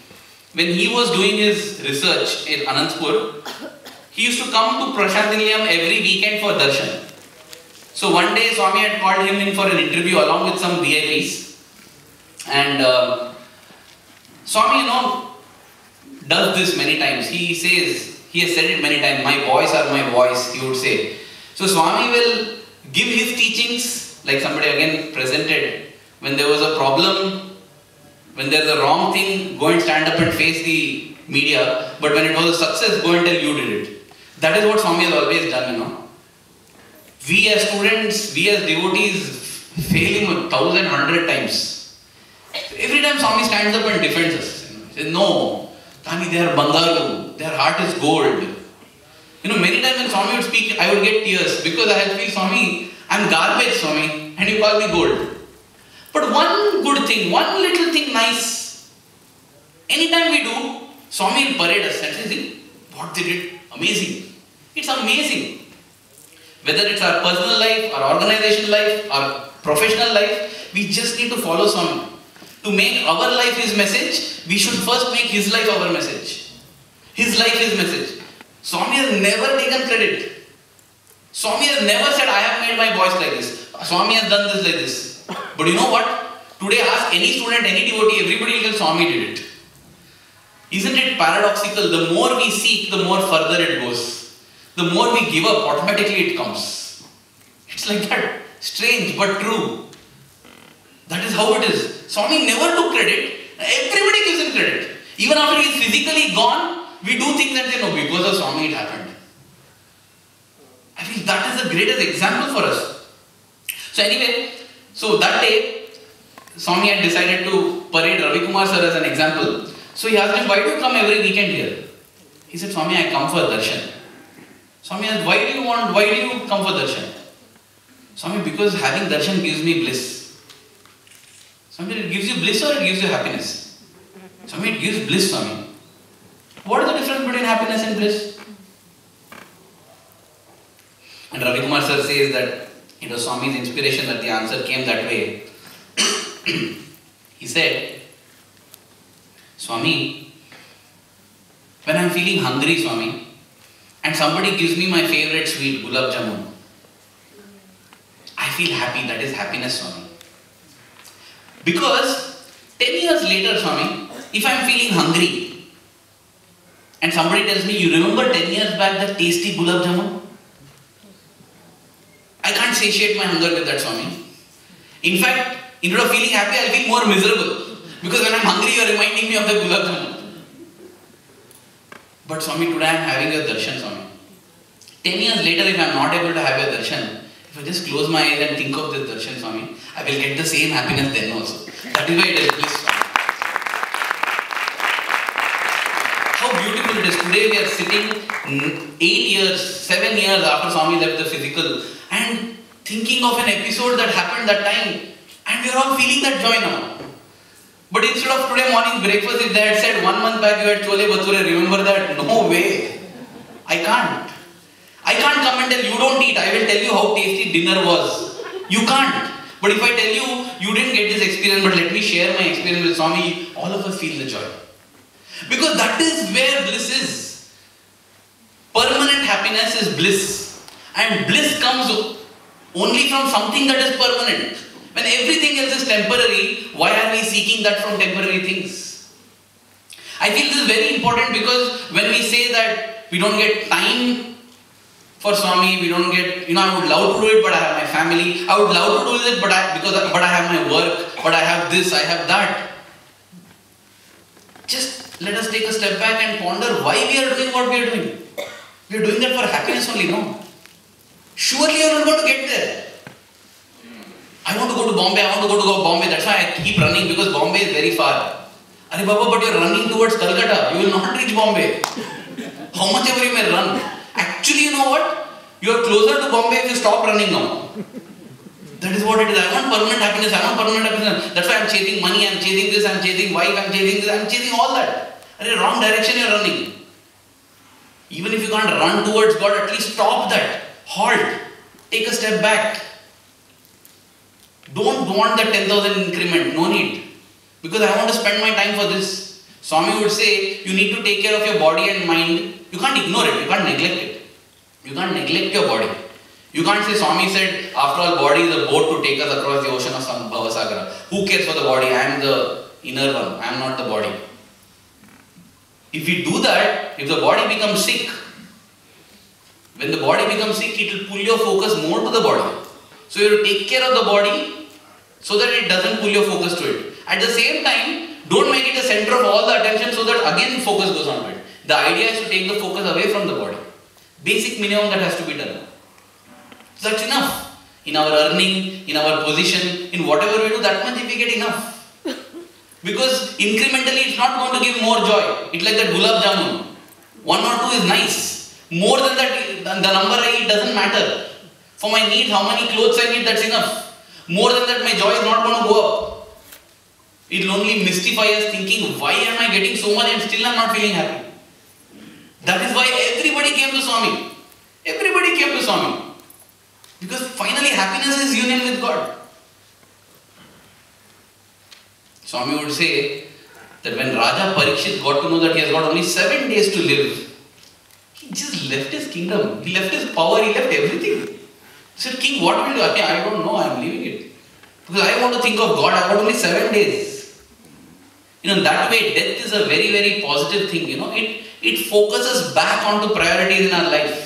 when he was doing his research in Anantapur, he used to come to Prashant Nilayam every weekend for darshan. So one day Swami had called him in for an interview along with some VIPs. And Swami, does this many times. He has said it many times, my boys are my voice, he would say. So Swami will give his teachings, like somebody again presented, when there was a problem, when there's a wrong thing, go and stand up and face the media, but when it was a success, go and tell you did it. That is what Swami has always done, We as students, we as devotees, fail him 1,000, 100 times. Every time Swami stands up and defends us, he says, no, Tani, they are Bangaru, their heart is gold. Many times when Swami would speak, I would get tears because I feel, Swami, I'm garbage, Swami, and you call me gold. But one good thing, one little thing nice, anytime we do, Swami will parade us and say, what they did, amazing. It's amazing. Whether it's our personal life, our organization life, our professional life, we just need to follow Swami. To make our life his message, we should first make his life our message. His life his message. Swami has never taken credit. Swami has never said, I have made my voice like this. Swami has done this like this. But you know what? Today ask any student, any devotee, everybody will tell Swami did it. Isn't it paradoxical? The more we seek, the more further it goes. The more we give up, automatically it comes. It's like that. Strange but true. That is how it is. Swami never took credit. Everybody gives him credit. Even after he is physically gone, we do things and say, no, because of Swami it happened. I feel that is the greatest example for us. So anyway, so that day, Swami had decided to parade Ravi Kumar sir as an example. So he asked him, why do you come every weekend here? He said, Swami, I come for darshan. Swami asked, why do you come for darshan? Swami, because having darshan gives me bliss. Swami, it gives you bliss or it gives you happiness? Swami, it gives bliss, Swami. What is the difference between happiness and bliss? And Ravi Kumar sir says that it was Swami's inspiration that the answer came that way. He said, Swami, when I am feeling hungry, Swami, and somebody gives me my favorite sweet, gulab jamun, I feel happy. That is happiness, Swami. Because 10 years later, Swami, if I am feeling hungry, and somebody tells me, you remember 10 years back that tasty gulab jamun? I can't satiate my hunger with that, Swami. In fact, instead of feeling happy, I'll feel more miserable. Because when I'm hungry, you're reminding me of the gulab jamun. But Swami, today I'm having your darshan, Swami. 10 years later, if I'm not able to have your darshan, if I just close my eyes and think of this darshan, Swami, I will get the same happiness then also. That is why it is bliss, Swami. How beautiful it is. Today we are sitting 8 years, 7 years after Swami left the physical and thinking of an episode that happened that time, and we are all feeling that joy now. But instead of today morning breakfast, if they had said 1 month back you had chole bhature, remember that? No way. I can't. I can't come and tell you don't eat. I will tell you how tasty dinner was. You can't. But if I tell you, you didn't get this experience, but let me share my experience with Swami, all of us feel the joy. Because that is where bliss is. Permanent happiness is bliss. And bliss comes only from something that is permanent. When everything else is temporary, why are we seeking that from temporary things? I feel this is very important because when we say that we don't get time for Swami, we don't get, I would love to do it, but I have my family. I would love to do it, but I have my work, but I have this, I have that. Just let us take a step back and ponder why we are doing what we are doing. We are doing that for happiness only, no? Surely you are not going to get there. I want to go to Bombay, that's why I keep running because Bombay is very far. Arey Baba, but you are running towards Calcutta, you will not reach Bombay. How much ever you may run. Actually, you know what? You are closer to Bombay if you stop running now. That is what it is. I want permanent happiness, That's why I am chasing money, I am chasing this, I am chasing wife, I am chasing this, I am chasing all that. Arey, wrong direction you are running. Even if you can't run towards God, at least stop that. Halt. Take a step back. Don't want that 10,000 increment. No need. Because I want to spend my time for this. Swami would say, you need to take care of your body and mind. You can't ignore it, you can't neglect it. You can't neglect your body. You can't say, Swami said, after all, body is a boat to take us across the ocean of Bhavasagara. Who cares for the body? I am the inner one, I am not the body. If we do that, if the body becomes sick, when the body becomes sick, it will pull your focus more to the body. So you have to take care of the body so that it doesn't pull your focus to it. At the same time, don't make it the center of all the attention so that again focus goes on to it. The idea is to take the focus away from the body. Basic minimum that has to be done. So that's enough. In our earning, in our position, in whatever we do, that much if we get enough. Because incrementally it's not going to give more joy. It's like that gulab jamun. 1 or 2 is nice. More than that, the number I eat doesn't matter. For my need, how many clothes I need, that's enough. More than that, my joy is not going to go up. It will only mystify us thinking, why am I getting so much and still I am not feeling happy? That is why everybody came to Swami. Everybody came to Swami. Because finally happiness is union with God. Swami would say that when Raja Parikshit got to know that he has got only 7 days to live, he just left his kingdom, he left his power, he left everything. He said, King, what will you do? I don't know, I am leaving it. Because I want to think of God, I have got only 7 days. That way death is a very, very positive thing. It focuses back onto priorities in our life.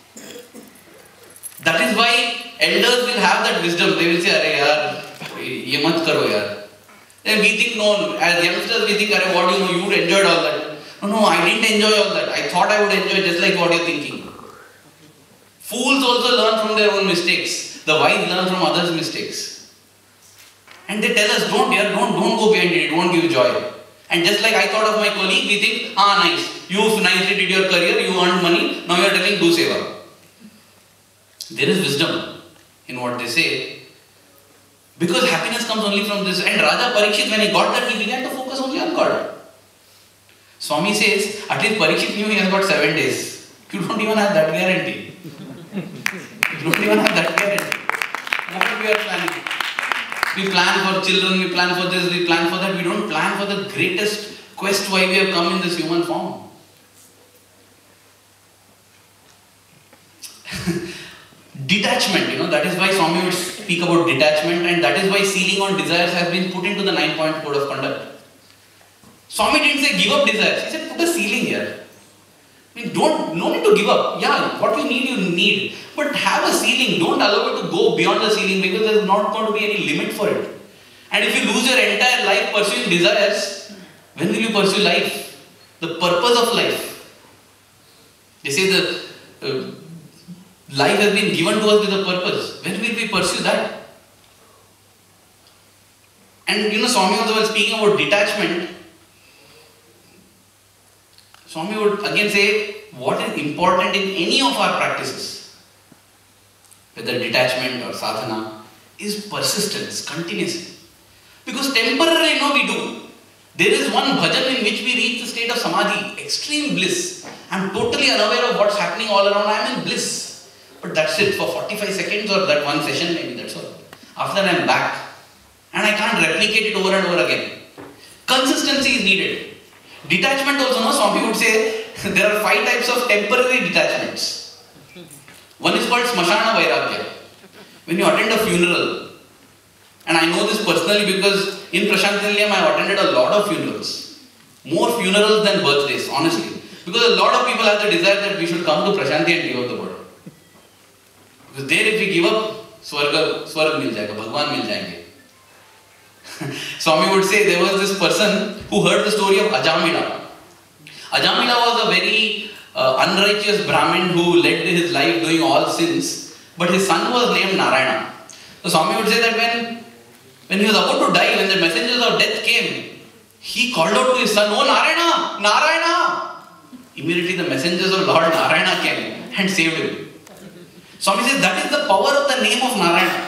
That is why elders will have that wisdom. They will say, Arey yaar, ye mat karo yaar. Then we think, no, as youngsters we think, what do you know, you enjoyed all that. No, I didn't enjoy all that. I thought I would enjoy just like what you're thinking. Fools also learn from their own mistakes. The wise learn from others' mistakes. And they tell us, don't go behind it, it won't give joy. And just like I thought of my colleague, we think, nice, you nicely did your career, you earned money, now you are telling, do Seva. There is wisdom in what they say. Because happiness comes only from this. And Raja Parikshit, when he got that, he began to focus only on God. Swami says, at least Parikshit knew he has got 7 days. You don't even have that guarantee. You don't even have that guarantee. What we are planning? We plan for children, we plan for this, we plan for that. We don't plan for the greatest quest why we have come in this human form. Detachment, that is why Swami would speak about detachment, and that is why sealing on desires has been put into the 9-point code of conduct. Swami didn't say give up desires, he said put a ceiling here. No need to give up. Yeah, what you need, but have a ceiling. Don't allow it to go beyond the ceiling because there is not going to be any limit for it. And if you lose your entire life pursuing desires, when will you pursue life? The purpose of life. They say the life has been given to us with a purpose. When will we pursue that? And Swami was while speaking about detachment, Swami would again say, what is important in any of our practices, whether detachment or sadhana, is persistence, continuously. Because temporarily, we do. There is one bhajan in which we reach the state of samadhi, extreme bliss. I am totally unaware of what's happening all around, I am in bliss. But that's it, for 45 seconds or that one session maybe, that's all. After that I am back. And I can't replicate it over and over again. Consistency is needed. Detachment also, Swami would say, there are 5 types of temporary detachments. One is called Smashana Vairagya. When you attend a funeral, and I know this personally because in Prashanti Nilayam I have attended a lot of funerals. More funerals than birthdays, honestly. Because a lot of people have the desire that we should come to Prashanti and give up the body. Because there if we give up, Swarg mil jayega, Bhagwan mil jayenge. Swami would say there was this person who heard the story of Ajamila. Ajamila was a very unrighteous Brahmin who led his life doing all sins, but his son was named Narayana. So Swami would say that when he was about to die, when the messengers of death came, he called out to his son, "Oh Narayana! Narayana!" Immediately the messengers of Lord Narayana came and saved him. Swami says that is the power of the name of Narayana.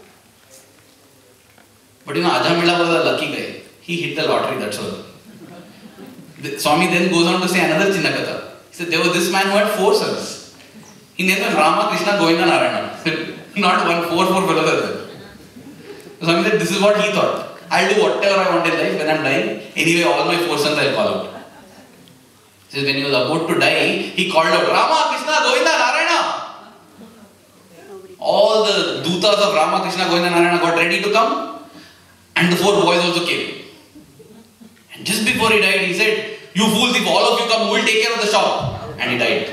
But Ajamila was a lucky guy. He hit the lottery, that's all. Swami then goes on to say another Chinnakatha. He said there was this man who had 4 sons. He named them Rama, Krishna, Govinda, Narayana. Not 1, 4 fellows are there. Swami said this is what he thought. I'll do whatever I want in life when I'm dying. Anyway, all my 4 sons I'll call out. He says, when he was about to die, he called out, Rama, Krishna, Govinda, Narayana. All the dutas of Rama, Krishna, Govinda, Narayana got ready to come. And the 4 boys also came. And just before he died, he said, you fools, if all of you come, we'll take care of the shop. And he died.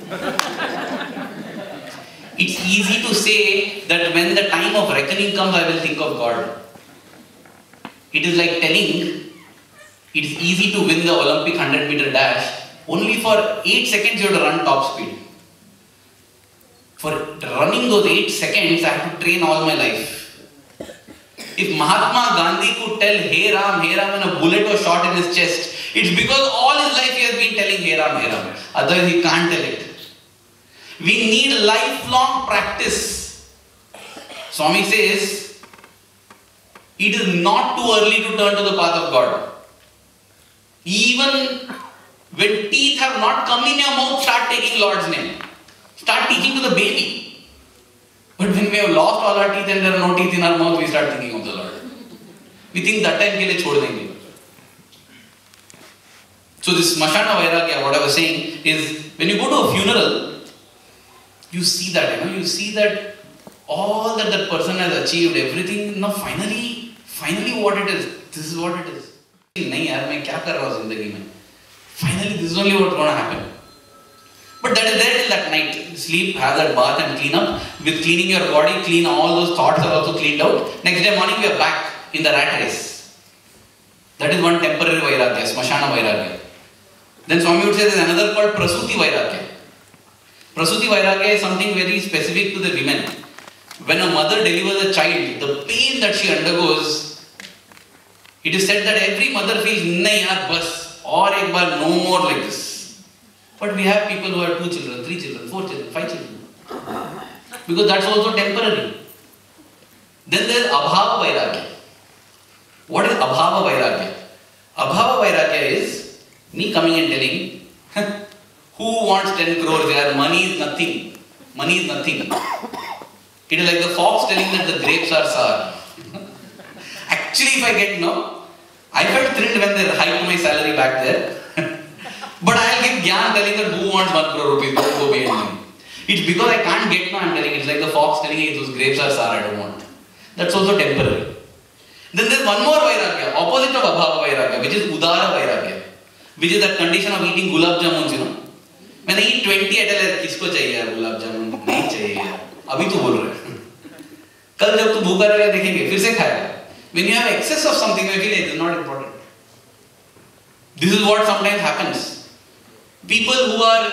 It's easy to say that when the time of reckoning comes, I will think of God. It is like telling, it is easy to win the Olympic 100-meter dash. Only for 8 seconds you have to run top speed. For running those 8 seconds, I have to train all my life. If Mahatma Gandhi could tell, Hey Ram, when a bullet was shot in his chest, it's because all his life he has been telling Hey Ram, Hey Ram. Otherwise he can't tell it. We need lifelong practice. Swami says, it is not too early to turn to the path of God. Even when teeth have not come in your mouth, start taking Lord's name. Start teaching to the baby. But when we have lost all our teeth and there are no teeth in our mouth, we start thinking of the Lord. We think that time ke liye chhod denge. So this Smashana Vairagya, what I was saying is, when you go to a funeral, you see that, you see that all that person has achieved, everything, finally what it is, this is what it is. Nahi yaar, main kya kar raha hu zindagi mein? Finally, this is only what's going to happen. But that is there till that night. Sleep, have that bath and clean up. With cleaning your body, clean, all those thoughts are also cleaned out. Next day morning, we are back in the rat race. That is one temporary Vairagya, Smashana Vairagya. Then Swami would say there is another called Prasuti Vairagya. Prasuti Vairagya is something very specific to the women. When a mother delivers a child, the pain that she undergoes, it is said that every mother feels, nahi yaar, bas, aur ek baar, no more like this. But we have people who have 2 children, 3 children, 4 children, 5 children. Because that's also temporary. Then there is Abhava Vairagya. What is Abhava Vairagya? Abhava Vairagya is me coming and telling, who wants 10 crores here? Money is nothing. Money is nothing. It is like the fox telling that the grapes are sour. Actually, if I get I felt thrilled when they hiked my salary back there. But I'll give Gyan telling that who wants 1 crore rupees, don't go pay money. It's because I can't get I'm telling. It's like the fox telling, hey, those grapes are sour, I don't want. That's also temporary. Then there's one more Vairagya, opposite of Abhava Vairagya, which is Udara Vairagya, which is that condition of eating gulab jamuns, When I eat 20, I tell her, kisko chahiye yaar gulab jamun? Nahi chahiye yaar. Abhi tu bol raha hai. Kal jab tu bhooka rahega dekhenge, fir se khayega. When you have excess of something, I feel it is not important. This is what sometimes happens. People who are,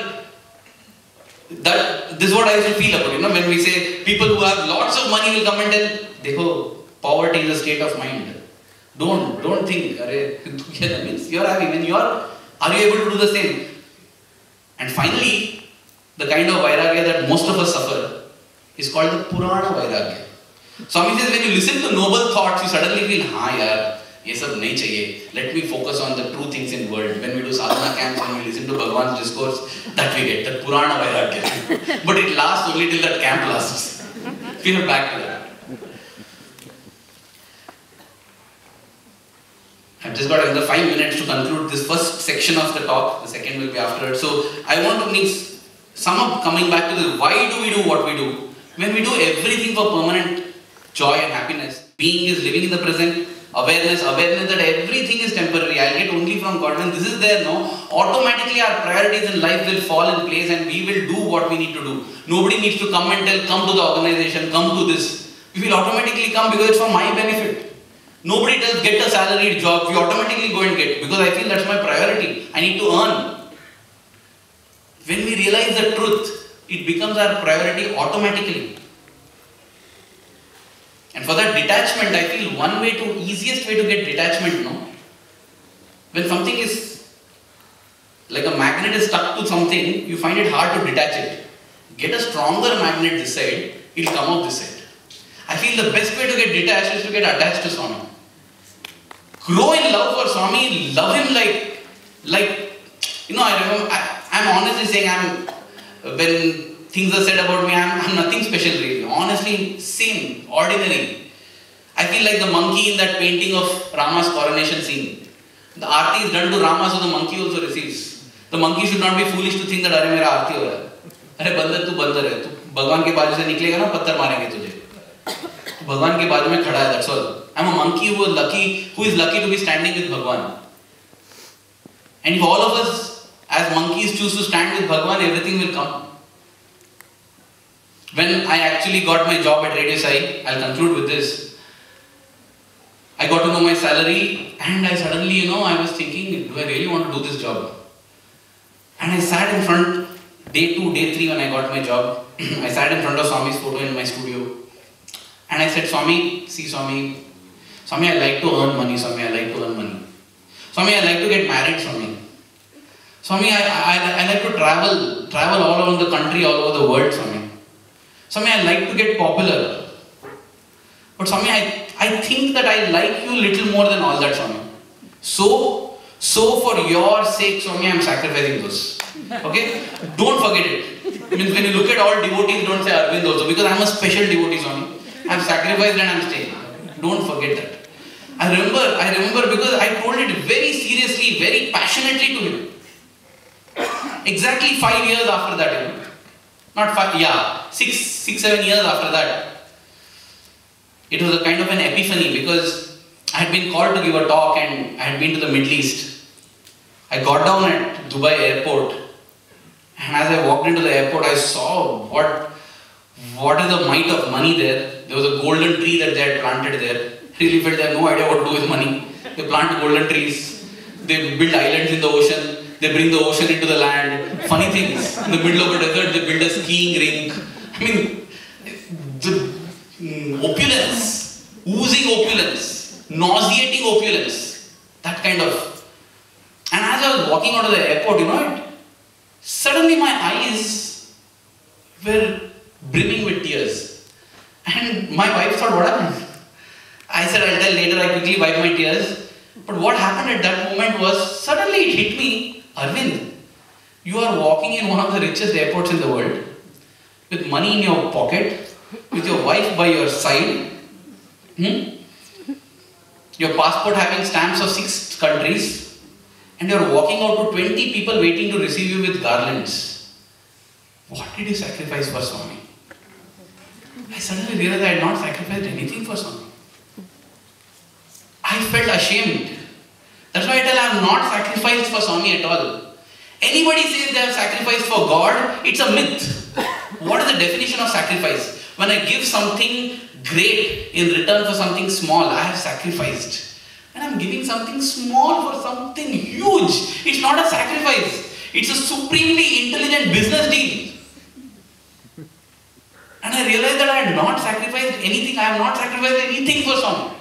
this is what I used to feel about, when we say people who have lots of money will come and tell, dekho, poverty is a state of mind. Don't think, means you are happy. When you are you able to do the same? And finally, the kind of Vairagya that most of us suffer is called the Purana Vairagya. Swami says, when you listen to noble thoughts, you suddenly feel, yaar, ye sab nahi chahiye. Let me focus on the true things in world. When we do sadhana camps, when we listen to Bhagwan's discourse, that we get, the Purana Vairagya. But it lasts only till that camp lasts. We are back to that. I've just got another 5 minutes to conclude this first section of the talk. The second will be afterwards. So I want to sum up, coming back to this. Why do we do what we do? When we do everything for permanent joy and happiness, being is living in the present, awareness that everything is temporary. I'll get only from God. When this is there, automatically our priorities in life will fall in place and we will do what we need to do. Nobody needs to come and tell, come to the organization, come to this. We will automatically come because it's for my benefit. Nobody tells, get a salaried job. We automatically go and get, because I feel that's my priority. I need to earn. When we realize the truth, it becomes our priority automatically. And for that detachment, I feel easiest way to get detachment, when something is like a magnet is stuck to something, you find it hard to detach it. Get a stronger magnet this side, it will come out this side. I feel the best way to get detached is to get attached to Swami. Grow in love for Swami, love him like I remember, I'm honestly saying, when things are said about me, I'm nothing special really. Honestly, same, ordinary. I feel like the monkey in that painting of Rama's coronation scene. The aarti is done to Rama, so the monkey also receives. The monkey should not be foolish to think that अरे मेरा आरती हो रहा है. अरे बंदर तू बंदर है, तू भगवान के बाजू से निकलेगा ना पत्थर मारेंगे तुझे. तू भगवान के बाजू में खड़ा है, that's all. I'm a monkey who is lucky to be standing with Bhagwan. And if all of us as monkeys choose to stand with Bhagwan, everything will come. When I actually got my job at Radio Sai, I'll conclude with this. I got to know my salary and I suddenly, I was thinking, do I really want to do this job? And I sat in front, day 2, day 3 when I got my job, I sat in front of Swami's photo in my studio. And I said, Swami, I like to earn money, Swami, I like to earn money. Swami, I like to get married, Swami. Swami, I like to travel all over the country, all over the world, Swami. Swami, I like to get popular. But Swami, I think that I like you little more than all that, Swami. So for your sake, Swami, I am sacrificing this. Okay? Don't forget it. I mean, when you look at all devotees, don't say Aravind also, because I am a special devotee, Swami. I have sacrificed and I am staying. Don't forget that. I remember because I told it very seriously, very passionately to him. Exactly 5 years after that, Not 5, yeah, 6-7 years after that. It was a kind of an epiphany because I had been called to give a talk and I had been to the Middle East. I got down at Dubai airport and as I walked into the airport, I saw what is the might of money there. There was a golden tree that they had planted there. Really felt they have no idea what to do with money. They plant golden trees. They build islands in the ocean. They bring the ocean into the land. Funny things. In the middle of a desert, they build a skiing rink. I mean, the opulence, oozing opulence, nauseating opulence. That kind of. And as I was walking out of the airport, suddenly my eyes were brimming with tears. And my wife thought, what happened? I said, I'll tell later, I quickly wiped my tears. But what happened at that moment was, suddenly it hit me, Aravind, you are walking in one of the richest airports in the world, with money in your pocket, with your wife by your side, your passport having stamps of 6 countries, and you are walking out to 20 people waiting to receive you with garlands. What did you sacrifice for Swami? I suddenly realized I had not sacrificed anything for Swami. I felt ashamed. That's why I tell I have not sacrificed for Swami at all. Anybody says they have sacrificed for God, it's a myth. What is the definition of sacrifice? When I give something great in return for something small, I have sacrificed. And I'm giving something small for something huge. It's not a sacrifice. It's a supremely intelligent business deal. And I realized that I had not sacrificed anything. I have not sacrificed anything for Swami.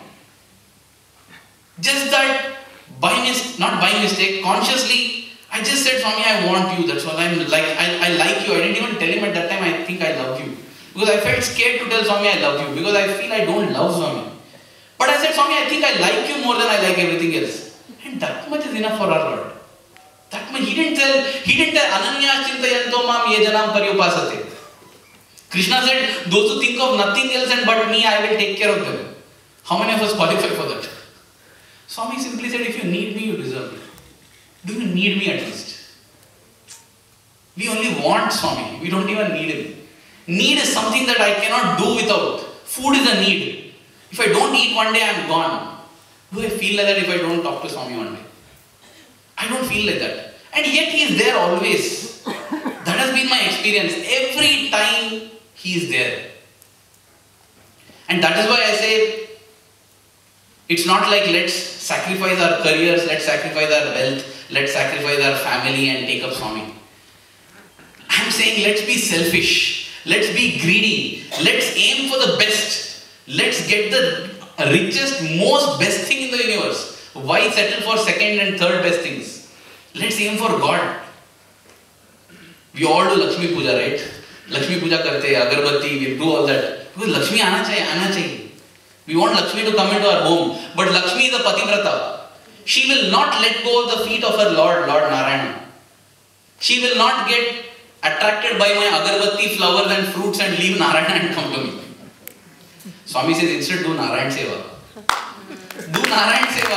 Just that, not by mistake, consciously, I just said, Swami, I want you. That's all. I like you. I didn't even tell him at that time, I think I love you. Because I felt scared to tell Swami I love you. Because I feel I don't love Swami. But I said, Swami, I think I like you more than I like everything else. And that much is enough for our Lord. That much. He didn't tell, Ananya Chintayanto Mam Yejanam Paryupasate. Krishna said, those who think of nothing else and but me, I will take care of them. How many of us qualify for that? Swami simply said, if you need me, you deserve me. Do you need me at least? We only want Swami. We don't even need him. Need is something that I cannot do without. Food is a need. If I don't eat one day, I am gone. Do I feel like that if I don't talk to Swami one day? I don't feel like that. And yet he is there always. That has been my experience. Every time he is there. And that is why I say, it's not like let's sacrifice our careers, let's sacrifice our wealth, let's sacrifice our family and take up Swami. I'm saying let's be selfish, let's be greedy, let's aim for the best, let's get the richest, most best thing in the universe. Why settle for second and third best things? Let's aim for God. We all do Lakshmi Puja, right? Lakshmi Puja karte, agarbatti, we do all that. Because Lakshmi aana chahiye. We want Lakshmi to come into our home. But Lakshmi is a pativrata. She will not let go of the feet of her Lord Narayana. She will not get attracted by my agarbatti, flowers and fruits and leave Narayana and come to me. Swami says instead do Narayan Seva. Do Narayan Seva.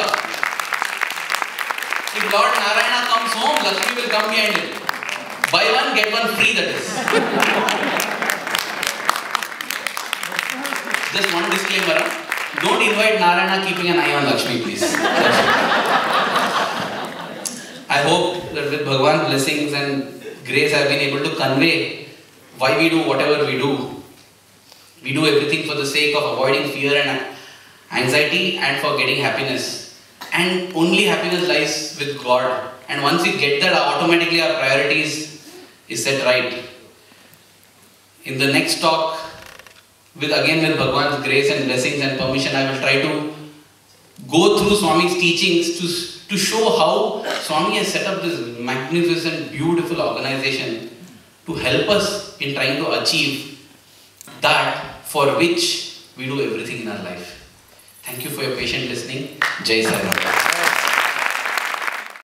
If Lord Narayana comes home, Lakshmi will come behind him. Buy one, get one free, that is. Just one disclaimer. Don't invite Narayana keeping an eye on Lakshmi, please. I hope that with Bhagwan's blessings and grace I have been able to convey why we do whatever we do. We do everything for the sake of avoiding fear and anxiety and for getting happiness. And only happiness lies with God. And once we get that, automatically our priorities is set right. In the next talk, with Bhagwan's grace and blessings and permission, I will try to go through Swami's teachings to show how Swami has set up this magnificent, beautiful organization to help us in trying to achieve that for which we do everything in our life. Thank you for your patient listening. Jai Sai Ram.